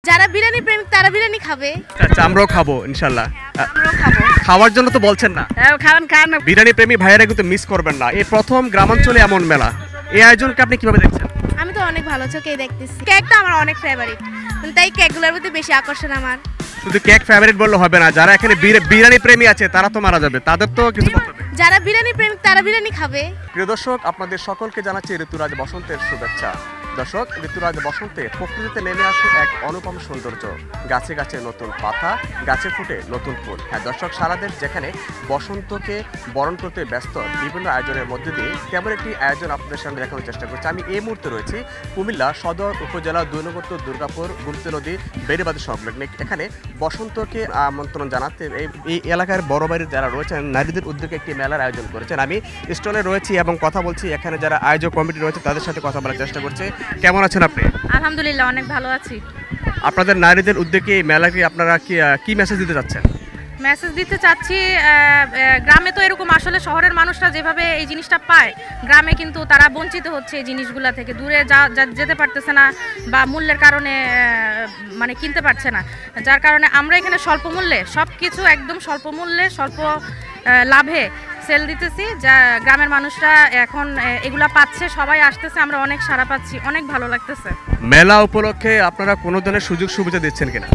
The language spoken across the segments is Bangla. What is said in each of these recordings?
যারা বিরিয়ানি প্রেমিক তারা বিরিয়ানি খাবে। আচ্ছা, আমরাও খাবো ইনশাল্লাহ। আমরাও খাবো। খাওয়ার জন্য তো বলছেন না? খান খান। বিরিয়ানি প্রেমী ভাইয়েরা কিন্তু মিস করবেন না। এই প্রথম গ্রামাঞ্চলে এমন মেলা, এই আয়োজনকে আপনি কিভাবে দেখছেন? আমি তো অনেক ভালো চোখেই দেখতেছি। কেকটা আমার অনেক ফেভারিট, তাই কেকগুলোর প্রতি বেশি আকর্ষণ আমার। শুধু কেক ফেভারিট বললে হবে না, যারা এখানে বিরিয়ানি প্রেমী আছে তারা তো মারা যাবে, তাদের তো কিছু করতে হবে। যারা বিরিয়ানি প্রেমিক তারা বিরিয়ানি খাবে। প্রিয় দর্শক, আপনাদের সকলকে জানাচ্ছি ঋতুরাজ বসন্তের শুভেচ্ছা। দর্শক, ঋতুরাজ বসন্তে প্রকৃতিতে নেমে আসে এক অনুপম সৌন্দর্য। গাছে গাছে নতুন পাতা, গাছে ফুটে নতুন ফুল। হ্যাঁ দর্শক, সারা দেশ যেখানে বসন্তকে বরণ করতে ব্যস্ত, বিভিন্ন আয়োজনের মধ্যে দিয়ে তেমন একটি আয়োজন আপনাদের সামনে দেখানোর চেষ্টা করছি। আমি এই মুহূর্তে রয়েছি কুমিল্লা সদর উপজেলা 2 নং দুর্গাপুর গুমতি নদী বেড়িবাঁধ সংলগ্ন। এখানে বসন্তকে আমন্ত্রণ জানাতে এই এলাকার বড় বাড়ির যারা রয়েছেন নারীদের উদ্যোগে একটি মেলার আয়োজন করেছেন। আমি স্টলে রয়েছি এবং কথা বলছি, এখানে যারা আয়োজক কমিটি রয়েছে তাদের সাথে কথা বলার চেষ্টা করছি। কেমন আছেন আপনি? আলহামদুলিল্লাহ, অনেক ভালো আছি। আপনাদের নারীদের উদ্যোগে এই মেলাকে আপনারা কি মেসেজ দিতে চাচ্ছেন? মেসেজ দিতে চাচ্ছি, গ্রামে তো এরকম আসলে শহরের মানুষরা যেভাবে এই জিনিসটা পায়, গ্রামে কিন্তু তারা বঞ্চিত হচ্ছে এই জিনিসগুলা থেকে, দূরে যেতে পারতেছে না বা মূল্যের কারণে মানে কিনতে পারছে না। যার কারণে আমরা এখানে স্বল্প মূল্যে সব কিছু একদম স্বল্প মূল্যে স্বল্প লাভে সেল দিতেছি, যা গ্রামের মানুষরা এখন এগুলা পাচ্ছে, সবাই আসতেছে, আমরা অনেক সাড়া পাচ্ছি, অনেক ভালো লাগতেছে। মেলা উপলক্ষে আপনারা কোনো ধরনের সুযোগ সুবিধা দিচ্ছেন কিনা?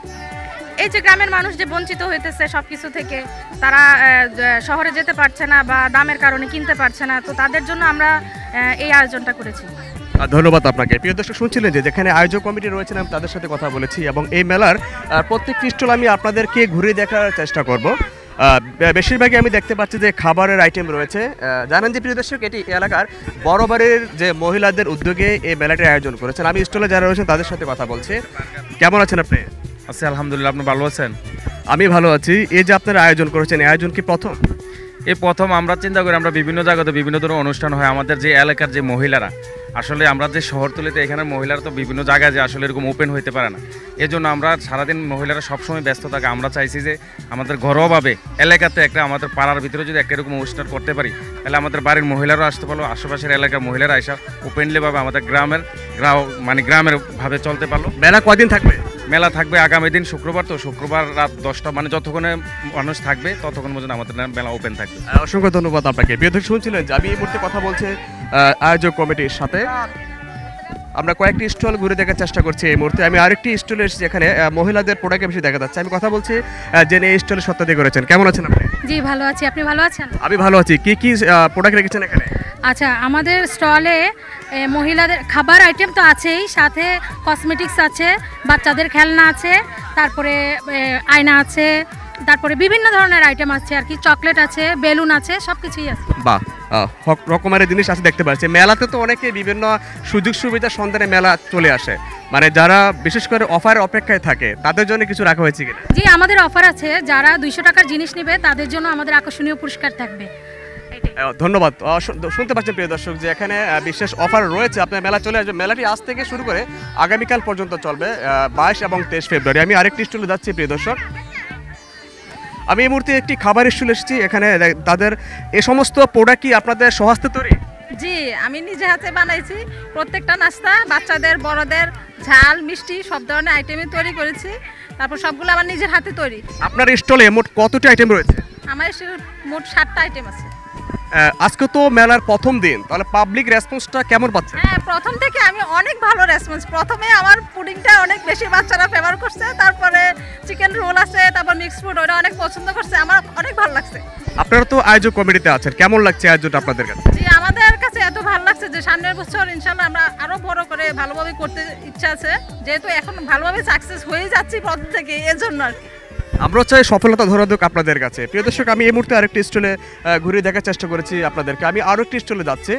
এই যে গ্রামের মানুষ যে বঞ্চিত হইতেছে সব কিছু থেকে, তারা শহরে যেতে পারছে না বা দামের কারণে কিনতে পারছে না, তো তাদের জন্য আমরা এই আয়োজনটা করেছি। ধন্যবাদ আপনাকে। প্রিয় দর্শক, শুনছিলেন যে যেখানে আয়োজক কমিটি রয়েছেন আমি তাদের সাথে কথা বলেছি এবং এই মেলার প্রত্যেকটি স্টল আমি আপনাদেরকে ঘুরে দেখার চেষ্টা করব। বেশিরভাগই আমি দেখতে পাচ্ছি যে খাবারের আইটেম রয়েছে। জানেন যে প্রিয় দর্শক, এটি এলাকার বড় বাড়ির যে মহিলাদের উদ্যোগে এই মেলাটির আয়োজন করেছেন। আমি স্টলে যারা রয়েছেন তাদের সাথে কথা বলছি। কেমন আছেন আপনি? আচ্ছা, আলহামদুলিল্লাহ। আপনি ভালো আছেন? আমি ভালো আছি। এই যে আপনারা আয়োজন করেছেন, এই আয়োজন কি প্রথম? এই প্রথম আমরা চিন্তা করি, আমরা বিভিন্ন জায়গাতে বিভিন্ন ধরনের অনুষ্ঠান হয় আমাদের যে এলাকার যে মহিলারা, আসলে আমরা যে শহরতলিতে এখানে মহিলারা তো বিভিন্ন জায়গায় যে আসলে এরকম ওপেন হইতে পারে না, এই জন্য আমরা সারাদিন মহিলারা সবসময় ব্যস্ত থাকে। আমরা চাইছি যে আমাদের ঘরোয়াভাবে এলাকাতে একটা আমাদের পাড়ার ভিতরে যদি একটা এরকম অনুষ্ঠান করতে পারি, তাহলে আমাদের বাড়ির মহিলারাও আসতে পারলো, আশেপাশের এলাকার মহিলারা এসব ওপেনলিভাবে আমাদের গ্রামের ভাবে চলতে পারলো। মেলা কয়দিন থাকবে? মেলা থাকবে আগামী দিন শুক্রবার, তো শুক্রবার রাত 10টা, মানে যতক্ষণে মানুষ থাকবে ততক্ষণ পর্যন্ত আমাদের মেলা ওপেন থাকবে। অসংখ্য ধন্যবাদ আপনাকে। প্রিয় দর্শক, শুনছিলেন যে আমি এই মুহূর্তে কথা বলছি আয়োজক কমিটির সাথে। আমরা কয়েকটি স্টল ঘুরে দেখার চেষ্টা করছি এই মুহূর্তে। আমি আরেকটি স্টলে এসেছি, এখানে মহিলাদের প্রোডাক্ট বেশি দেখা যাচ্ছে। আমি কথা বলছি যিনি এই স্টলে সত্যাদি করেছেন। কেমন আছেন আপনি? জি ভালো আছি, আপনি ভালো আছেন? আমি ভালো আছি। কি কি প্রোডাক্ট রেখেছেন এখানে? আচ্ছা, আমাদের স্টলে মহিলাদের খাবার আইটেম তো আছেই, সাথে কসমেটিক্স আছে, বাচ্চাদের খেলনা আছে, তারপরে আয়না আছে, তারপরে বিভিন্ন ধরনের আইটেম আছে আর কি, চকলেট আছে, বেলুন আছে, সব কিছুই আছে। বাহ, রকমের জিনিস আছে দেখতে পাচ্ছি। মেলাতে তো অনেকে বিভিন্ন সুযোগ সুবিধা সন্ধানে মেলা চলে আসে, মানে যারা বিশেষ করে অফারের অপেক্ষায় থাকে তাদের জন্য কিছু রাখা হয়েছে কিনা? জি, আমাদের অফার আছে, যারা 200 টাকার জিনিস নেবে তাদের জন্য আমাদের আকর্ষণীয় পুরস্কার থাকবে। ধন্যবাদ। শুনতে পাচ্ছেন প্রিয় দর্শক যে এখানে বিশেষ অফার রয়েছে। আপনার মেলা চলে আসবে। মেলাটি আজ থেকে শুরু করে আগামীকাল পর্যন্ত চলবে, 22 এবং 23 ফেব্রুয়ারি। আমি আরেকটি স্টলে যাচ্ছি প্রিয় দর্শক। আমি এই মুহূর্তে একটি খাবার স্টলে এসেছি। এখানে তাদের এ সমস্ত প্রোডাক্ট কি আপনাদের স্বহস্তে তৈরি? জি, আমি নিজে হাতে বানাইছি। প্রত্যেকটা নাস্তা বাচ্চাদের বড়দের ঝাল মিষ্টি সব ধরনের আইটেমই তৈরি করেছি, তারপর সবগুলো আমার নিজের হাতে তৈরি। আপনার স্টলে মোট কতটি আইটেম রয়েছে? আমার মোট 7টা আইটেম আছে। আজকে তো মেলার প্রথম দিন, তাহলে পাবলিক রেসপন্সটা কেমন পাচ্ছেন? হ্যাঁ, প্রথম থেকে আমি অনেক ভালো রেসপন্স। প্রথমে আমার পুডিংটা অনেক বেশি বাচ্চারা ফেভার করছে, তারপরে চিকেন রোল আছে, তারপর মিক্স ফুড, ওটা অনেক পছন্দ করছে, আমার অনেক ভালো লাগছে। আপনারা তো আয়োজক কমিটিতে আছেন, কেমন লাগছে আয়োজনটা আপনাদের কাছে? জি, আমাদের কাছে এত ভালো লাগছে যে সামনের বছর ইনশাআল্লাহ আমরা আরো বড় করে ভালোভাবে করতে ইচ্ছা আছে, যেহেতু এখন ভালোভাবে সাকসেস হয়ে যাচ্ছি প্রথম থেকে, এজন্য আর কি। আমরা চাই সফলতা ধরা দেখ আপনাদের কাছে। প্রিয় দর্শক, আমি এই মুহূর্তে আরেকটি স্টলে ঘুরে দেখার চেষ্টা করেছি আপনাদেরকে। আমি আরও একটি স্টলে যাচ্ছি।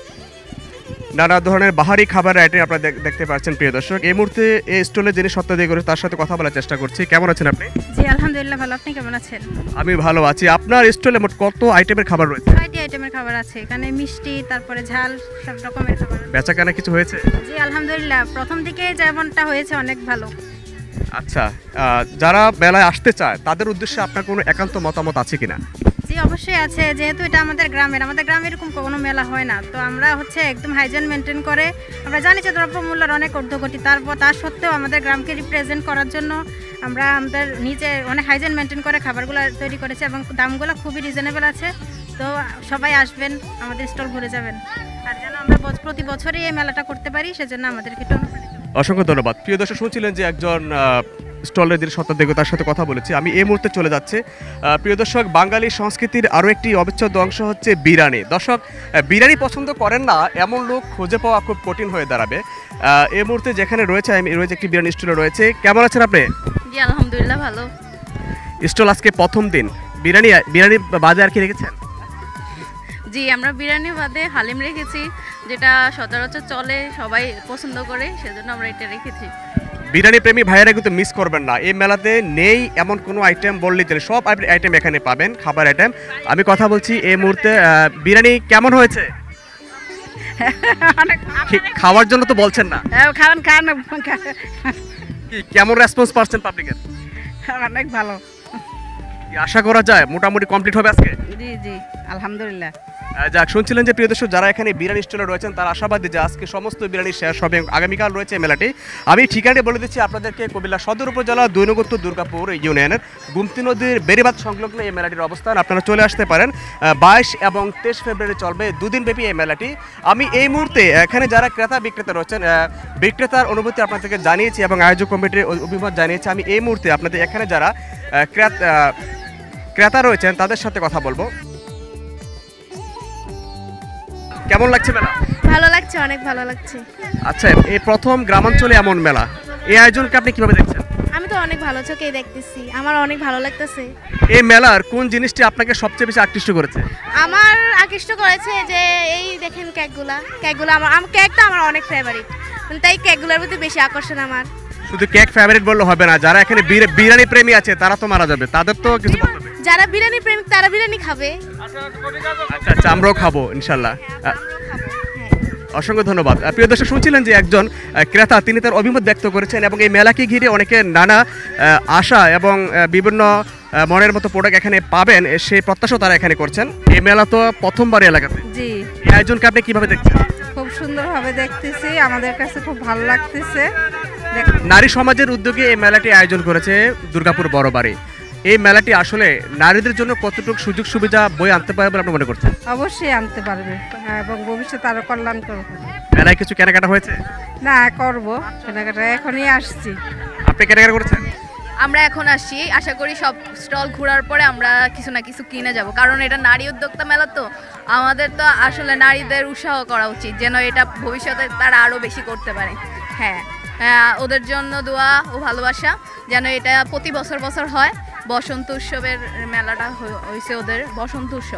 নানা ধরনের বাহারি খাবার আইটেম আপনারা দেখতে পাচ্ছেন প্রিয় দর্শক। এই মুহূর্তে এই স্টলে যিনি সত্যাদি করে তার সাথে কথা বলার চেষ্টা করছি। কেমন আছেন আপনি? জি আলহামদুলিল্লাহ ভালো, আপনি কেমন আছেন? আমি ভালো আছি। আপনার স্টলে মোট কত আইটেমের খাবার রয়েছে? 6টি আইটেমের খাবার আছে এখানে, মিষ্টি, তারপরে ঝাল, সব রকমের খাবার। বেচাকেনা কিছু হয়েছে? জি আলহামদুলিল্লাহ, প্রথম দিকে যেমনটা হয়েছে অনেক ভালো। আচ্ছা, যারা মেলায় আসতে চায় তাদের উদ্দেশ্যে আপনার কোনো একান্ত মতামত আছে কিনা? জি জি অবশ্যই আছে, যেহেতু এটা আমাদের গ্রামে এরকম কোনো মেলা হয় না, তো আমরা হচ্ছে একদম হাইজেন মেনটেন করে, আমরা জানি যে দ্রব্যমূল্যের অনেক ঊর্ধ্বগতি, তার সত্ত্বেও আমাদের গ্রামকে রিপ্রেজেন্ট করার জন্য আমরা আমাদের নিজে অনেক হাইজেন মেনটেন করে খাবারগুলো তৈরি করেছি এবং দামগুলো খুবই রিজনেবল আছে। তো সবাই আসবেন, আমাদের স্টল ঘুরে যাবেন, আর যেন আমরা প্রতি বছরই এই মেলাটা করতে পারি সেজন্য আমাদেরকে একটু অনুপ্রাণিত। অসংখ্য ধন্যবাদ। প্রিয় দর্শক, শুনছিলেন যে একজন স্টলের যিনি সত্ত্বাধিক, তার সাথে কথা বলেছি। আমি এই মুহূর্তে চলে যাচ্ছে প্রিয় দর্শক, বাঙালি সংস্কৃতির আরও একটি অবিচ্ছেদ্য অংশ হচ্ছে বিরিয়ানি। দর্শক, বিরিয়ানি পছন্দ করেন না এমন লোক খুঁজে পাওয়া খুব কঠিন হয়ে দাঁড়াবে। এই মুহূর্তে যেখানে রয়েছে একটি বিরিয়ানি স্টলে রয়েছে। কেমন আছেন আপনি? জি আলহামদুলিল্লাহ ভালো। স্টল আজকে প্রথম দিন, বিরিয়ানি বাদে আর কি রেখেছেন? জি আমরা বিরিয়ানি বাদে হালিম রেখেছি, যেটা সচরাচর চলে, সবাই পছন্দ করে, সেজন্য আমরা এটা রেখেছি। বিরিয়ানি প্রেমী ভাইয়েরা কিন্তু মিস করবেন না, এই মেলাতে নেই এমন কোনো আইটেম বললেই চলে, সব আইটেম এখানে পাবেন, খাবার আইটেম। আমি কথা বলছি এই মুহূর্তে, বিরিয়ানি কেমন হয়েছে? খাওয়ার জন্য তো বলছেন না, খান কেমন রেসপন্স পাচ্ছেন পাবলিকের? অনেক ভালো। আশা করা যায় মোটামুটি কমপ্লিট হবে আজকে? জি জি আলহামদুলিল্লাহ। যাক, শুনছিলেন যে প্রিয় দর্শক, যারা এখানে বিরিয়ানি স্টলে রয়েছেন তারা আশাবাদী যে আজকে সমস্ত বিরিয়ানি শেষ হবে, আগামীকাল রয়েছে মেলাটি। আমি ঠিকানাটি বলে দিচ্ছি আপনাদেরকে, কুমিল্লা সদর উপজেলা ২ নং উত্তর দুর্গাপুর ইউনিয়নের গুমতি নদীর বেড়িবাঁধ সংলগ্ন এই মেলাটির অবস্থান। আপনারা চলে আসতে পারেন। ২২ এবং 23 ফেব্রুয়ারি চলবে, দুদিন ব্যাপী এই মেলাটি। আমি এই মুহূর্তে এখানে যারা ক্রেতা বিক্রেতা রয়েছেন, বিক্রেতার অনুভূতি আপনাদেরকে জানিয়েছি এবং আয়োজক কমিটির অভিমত জানিয়েছি। আমি এই মুহূর্তে আপনাদের এখানে যারা ক্রেতা রয়েছেন তাদের সাথে কথা বলবো। কেমন লাগছে মেলা? ভালো লাগছে, অনেক ভালো লাগছে। আচ্ছা, এই প্রথম গ্রামাঞ্চলে এমন মেলা, এই আয়োজনকে আপনি কিভাবে দেখছেন? আমি তো অনেক ভালো চোখেই দেখতেছি, আমার অনেক ভালো লাগতেছে। এই মেলার কোন জিনিসটি আপনাকে সবচেয়ে বেশি আকৃষ্ট করেছে? আমার আকৃষ্ট করেছে যে এই দেখেন কেকগুলো আমার কেকটা আমার অনেক ফেভারিট, তাই কেকগুলোর প্রতি বেশি আকর্ষণ আমার। শুধু কেক ফেভারিট বললে হবে না, যারা এখানে বিরিয়ানি প্রেমী আছে তারা তো মারা যাবে, তাদের তো কিছু বলতে হবে। যারা বিরিয়ানি প্রেমিক তারা বিরিয়ানি খাবে। আচ্ছা আচ্ছা, আমরাও খাবো ইনশাল্লাহ। অসংখ্য ধন্যবাদ। প্রিয় দর্শক, শুনছিলেন যে একজন ক্রেতা, তিনি তার অভিমত ব্যক্ত করেছেন এবং এই মেলাকে ঘিরে অনেকে নানা আশা এবং বিভিন্ন মনের মতো প্রোডাক্ট এখানে পাবেন সেই প্রত্যাশাও তারা এখানে করছেন। এই মেলা তো প্রথমবার এলাকাতে, জি এই আয়োজনকে আপনি কিভাবে দেখছেন? খুব সুন্দরভাবে দেখতেছি, আমাদের কাছে খুব ভালো লাগতেছে। নারী সমাজের উদ্যোগে এই মেলাটি আয়োজন করেছে দুর্গাপুর বড়বাড়ি। এই মেলাটি আসলে নারীদের জন্য কতটুকু সুযোগ সুবিধা বই আনতে পারে বলে আপনি মনে করছেন? অবশ্যই আনতে পারবে, এবং ভবিষ্যতে আরো কল্যাণ করবে। মেলায় কিছু কেনাকাটা হয়েছে? না, করবো কেনাকাটা, এখনই আসছি। আপনি কেনাকাটা করেছেন? আমরা এখন আসছি, আশা করি সব স্টল ঘোরার পরে আমরা কিছু না কিছু কিনে যাব, কারণ এটা নারী উদ্যোক্তা মেলা, তো আমাদের তো আসলে নারীদের উৎসাহ করা উচিত যেন এটা ভবিষ্যতে তারা আরও বেশি করতে পারে। হ্যাঁ, ওদের জন্য দোয়া ও ভালোবাসা, যেন এটা প্রতি বছর হয়। বসন্ত উৎসবের মেলাটা হয়েছে ওদের বসন্ত উৎসব।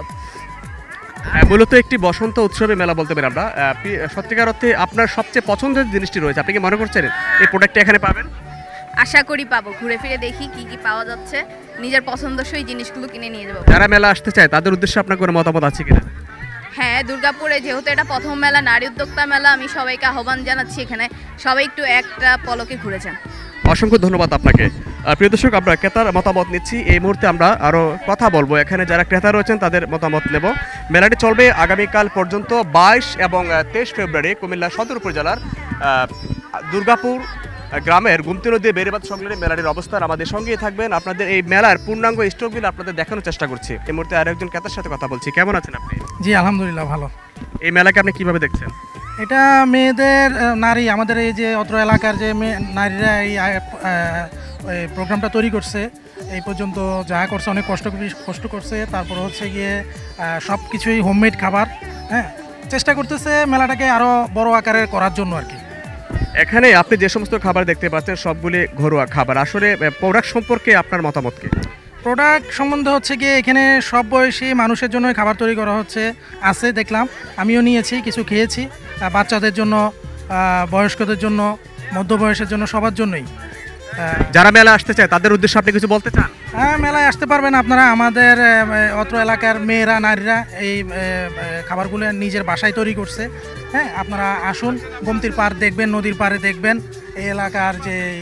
মূলত একটি বসন্ত উৎসবের মেলা বলতে পারি আমরা। সত্যিকার অর্থে আপনার সবচেয়ে পছন্দের জিনিসটি রয়েছে, আপনি কি মনে করছেন এই প্রোডাক্টটা এখানে পাবেন? আশা করি পাবো, ঘুরে ফিরে দেখি কি কি পাওয়া যাচ্ছে, নিজের পছন্দসই জিনিসগুলো কিনে নিয়ে যাবো। যারা মেলা আসতে চায় তাদের উদ্দেশ্যে আপনার কোনো মতামত আছে কিনা? হ্যাঁ, দুর্গাপুরে যেহেতু এটা প্রথম মেলা, নারী উদ্যোক্তা মেলা, আমি সবাইকে আহ্বান জানাচ্ছি এখানে সবাই একটু একটা পলকে ঘুরে যান। অসংখ্য ধন্যবাদ আপনাকে। প্রিয় দর্শক, আমরা ক্রেতার মতামত নিচ্ছি। এই মুহূর্তে আমরা আরও কথা বলবো, এখানে যারা ক্রেতা রয়েছেন তাদের মতামত নেব। মেলাটি চলবে আগামীকাল পর্যন্ত, 22 এবং 23 ফেব্রুয়ারি কুমিল্লা সদর উপজেলার দুর্গাপুর গ্রামের গুমতি নদী বেড়িবাঁধ সংলগ্ন মেলাটির অবস্থান। আমাদের সঙ্গেই থাকবেন, আপনাদের এই মেলার পূর্ণাঙ্গ স্টকগুলো আপনাদের দেখানোর চেষ্টা করছি। এই মুহূর্তে আরো একজন ক্রেতার সাথে কথা বলছি। কেমন আছেন আপনি? জি আলহামদুলিল্লাহ ভালো। এই মেলাকে আপনি কিভাবে দেখছেন? এটা মেয়েদের নারী, আমাদের এই যে অত্র এলাকার যে নারীরা এই প্রোগ্রামটা তৈরি করছে, এই পর্যন্ত যা করছে অনেক কষ্ট করছে। তারপর হচ্ছে গিয়ে সব কিছুই হোমমেড খাবার, হ্যাঁ, চেষ্টা করতেছে মেলাটাকে আরও বড় আকারে করার জন্য আর কি। এখানে আপনি যে সমস্ত খাবার দেখতে পাচ্ছেন সবগুলি ঘরোয়া খাবার। আসলে প্রোডাক্ট সম্পর্কে আপনার মতামত কি? প্রোডাক্ট সম্বন্ধে হচ্ছে গিয়ে এখানে সব বয়সী মানুষের জন্য খাবার তৈরি করা আছে দেখলাম, আমিও নিয়েছি, কিছু খেয়েছি। বাচ্চাদের জন্য, বয়স্কদের জন্য, মধ্যবয়সের জন্য, সবার জন্যই। যারা মেলা আসতে চায় তাদের উদ্দেশ্যে আপনি কিছু বলতে চান? হ্যাঁ, মেলায় আসতে পারবেন আপনারা। আমাদের অত্র এলাকার মেয়েরা, নারীরা এই খাবারগুলো নিজের বাসায় তৈরি করছে। হ্যাঁ, আপনারা আসুন, গোমতীর পাড় দেখবেন, নদীর পাড়ে দেখবেন, এই এলাকার যে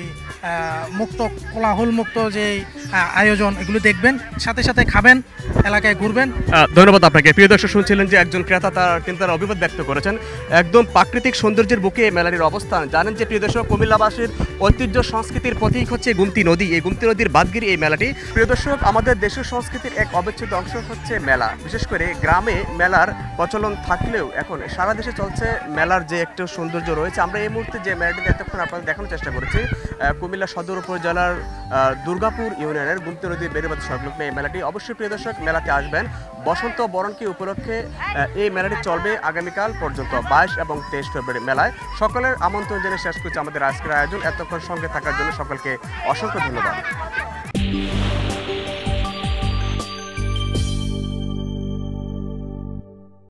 মুক্ত কোলাহল মুক্ত যে আয়োজন এগুলো দেখবেন, সাথে সাথে খাবেন, এলাকায় ঘুরবেন। ধন্যবাদ আপনাকে। প্রিয় দর্শক, শুনছিলেন যে একজন ক্রেতা তার অভিমত ব্যক্ত করেছেন। একদম প্রাকৃতিক সৌন্দর্যের বুকে এই মেলাটির অবস্থান। জানেন যে প্রিয় দর্শক, কুমিল্লাবাসীর ঐতিহ্য সংস্কৃতির প্রতীক হচ্ছে গুমতি নদী। এই গুমতি নদীর বাদগিরি এই মেলাটি। প্রিয় দর্শক, আমাদের দেশের সংস্কৃতির এক অবিচ্ছেদ্য অংশ হচ্ছে মেলা। বিশেষ করে গ্রামে মেলার প্রচলন থাকলেও এখন সারা দেশে চলছে মেলার যে একটু সৌন্দর্য রয়েছে। আমরা এই মুহূর্তে যে মেলাটি এতক্ষণ আপনাদের দেখানোর চেষ্টা করেছি, কুমিল্লা সদর উপজেলার দুর্গাপুর ইউনিয়নের গুমতি নদীর বেড়িবাঁধ সংলগ্ন এই মেলাটি। অবশ্যই প্রিয় দর্শক, মেলাতে আসবেন। বসন্ত বরণকে উপলক্ষে এই মেলাটি চলবে আগামীকাল পর্যন্ত, 22 এবং 23 ফেব্রুয়ারি মেলায়। সকলের আমন্ত্রণ জেনে শেষ করছি আমাদের আজকের আয়োজন। এতক্ষণ সঙ্গে থাকার জন্য সকলকে অসংখ্য ধন্যবাদ।